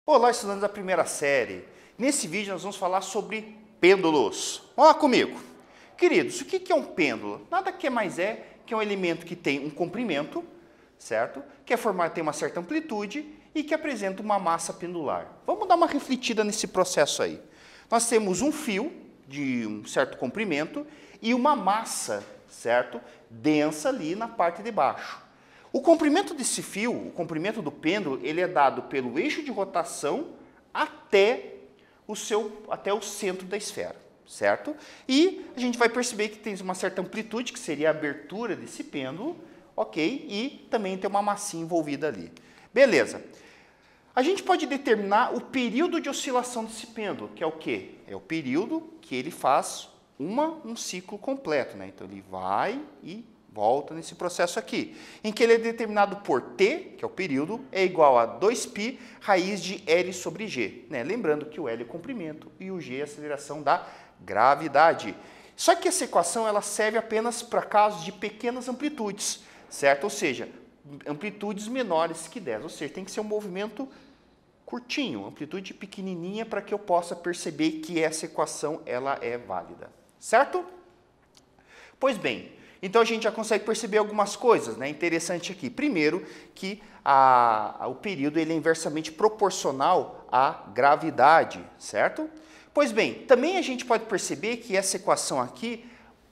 Olá, estudantes da primeira série. Nesse vídeo nós vamos falar sobre pêndulos. Vamos lá comigo. Queridos, o que é um pêndulo? Nada que mais é que um elemento que tem um comprimento, certo? Que tem uma certa amplitude e que apresenta uma massa pendular. Vamos dar uma refletida nesse processo aí. Nós temos um fio de um certo comprimento e uma massa, certo? Densa ali na parte de baixo. O comprimento desse fio, o comprimento do pêndulo, ele é dado pelo eixo de rotação até o centro da esfera, certo? E a gente vai perceber que tem uma certa amplitude, que seria a abertura desse pêndulo, ok? E também tem uma massinha envolvida ali. Beleza. A gente pode determinar o período de oscilação desse pêndulo, que é o quê? É o período que ele faz um ciclo completo, né? Então ele vai e volta nesse processo aqui, em que ele é determinado por t, que é o período, é igual a 2π raiz de L sobre G. Né? Lembrando que o L é o comprimento e o G é a aceleração da gravidade. Só que essa equação ela serve apenas para casos de pequenas amplitudes, certo? Ou seja, amplitudes menores que 10. Ou seja, tem que ser um movimento curtinho, amplitude pequenininha, para que eu possa perceber que essa equação ela é válida, certo? Pois bem, então a gente já consegue perceber algumas coisas, né? Interessante aqui. Primeiro, que o período ele é inversamente proporcional à gravidade, certo? Pois bem, também a gente pode perceber que essa equação aqui,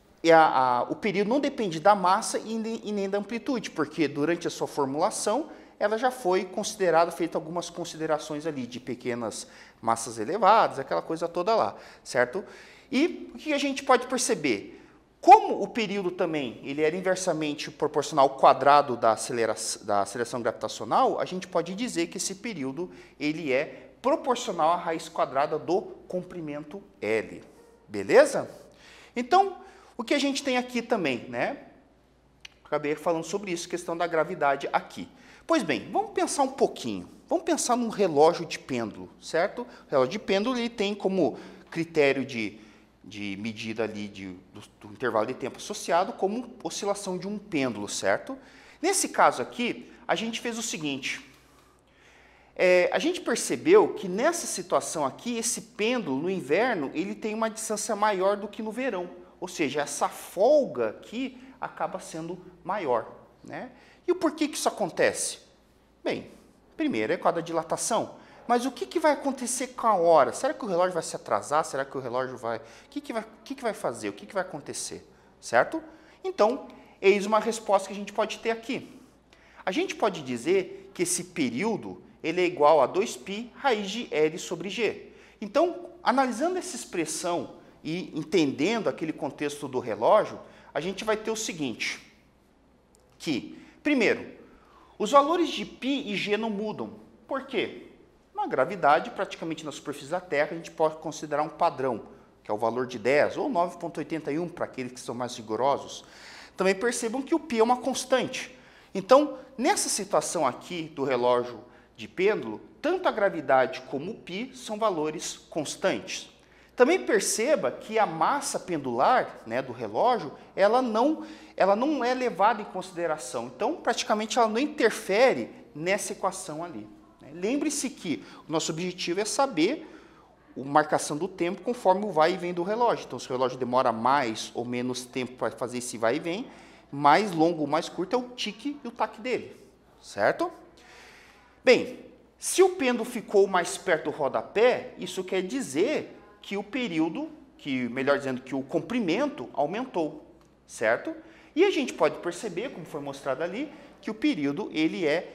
o período não depende da massa e nem da amplitude, porque durante a sua formulação, ela já foi considerada, feita algumas considerações ali de pequenas massas elevadas, aquela coisa toda lá, certo? E o que a gente pode perceber? Como o período também ele era inversamente proporcional ao quadrado da aceleração gravitacional, a gente pode dizer que esse período ele é proporcional à raiz quadrada do comprimento L. Beleza? Então, o que a gente tem aqui também, né? Acabei falando sobre isso, questão da gravidade aqui. Pois bem, vamos pensar um pouquinho. Vamos pensar num relógio de pêndulo, certo? O relógio de pêndulo ele tem como critério de medida ali do intervalo de tempo associado como oscilação de um pêndulo, certo? Nesse caso aqui, a gente fez o seguinte. A gente percebeu que nessa situação aqui, esse pêndulo no inverno, ele tem uma distância maior do que no verão. Ou seja, essa folga aqui acaba sendo maior, né? E o porquê que isso acontece? Bem, primeiro é com a da dilatação. Mas o que vai acontecer com a hora? Será que o relógio vai se atrasar? Será que o relógio vai... O que vai fazer? O que vai acontecer? Certo? Então, eis uma resposta que a gente pode ter aqui. A gente pode dizer que esse período ele é igual a 2π raiz de L sobre G. Então, analisando essa expressão e entendendo aquele contexto do relógio, a gente vai ter o seguinte, que, primeiro, os valores de π e G não mudam. Por quê? Na gravidade, praticamente na superfície da Terra, a gente pode considerar um padrão, que é o valor de 10 ou 9,81 para aqueles que são mais rigorosos. Também percebam que o π é uma constante. Então, nessa situação aqui do relógio de pêndulo, tanto a gravidade como o π são valores constantes. Também perceba que a massa pendular, né, do relógio, ela não é levada em consideração. Então, praticamente, ela não interfere nessa equação ali. Lembre-se que o nosso objetivo é saber a marcação do tempo conforme o vai e vem do relógio. Então, se o relógio demora mais ou menos tempo para fazer esse vai e vem, mais longo ou mais curto é o tique e o taque dele, certo? Bem, se o pêndulo ficou mais perto do rodapé, isso quer dizer que o período, melhor dizendo, que o comprimento aumentou, certo? E a gente pode perceber, como foi mostrado ali, que o período ele é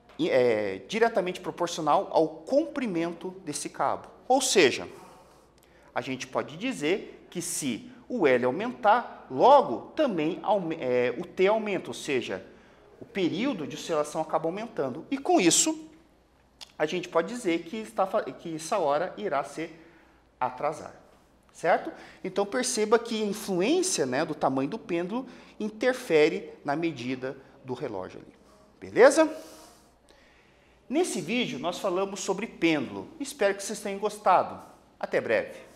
diretamente proporcional ao comprimento desse cabo. Ou seja, a gente pode dizer que se o L aumentar, logo também o T aumenta, ou seja, o período de oscilação acaba aumentando. E com isso, a gente pode dizer que essa hora irá se atrasar, certo? Então perceba que a influência, né, do tamanho do pêndulo interfere na medida do relógio ali. Beleza? Nesse vídeo, nós falamos sobre pêndulo. Espero que vocês tenham gostado. Até breve.